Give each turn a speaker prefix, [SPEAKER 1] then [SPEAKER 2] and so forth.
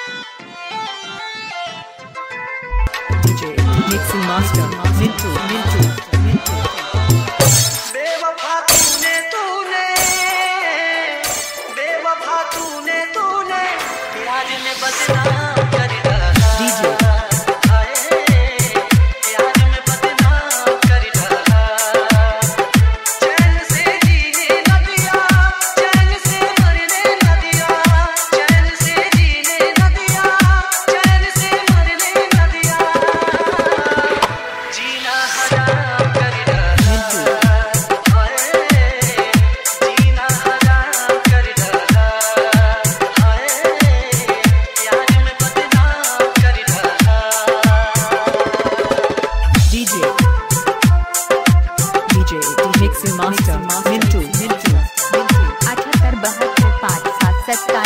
[SPEAKER 1] DJ Mixing Master Mintu
[SPEAKER 2] बेवफा तूने प्यार में बदनाम कर डाला।
[SPEAKER 1] DJ
[SPEAKER 2] प्यार में बदनाम कर डाला। चैन से जीने न दिया, चैन से मरने न दिया, चैन से जीने न दिया, चैन से मरने न दिया। जीना हराम कर डाला। जीना हराम कर डाला। प्यार में बदनाम कर डाला।
[SPEAKER 1] DJ Mixing Master Mintu 78 72 5 7 7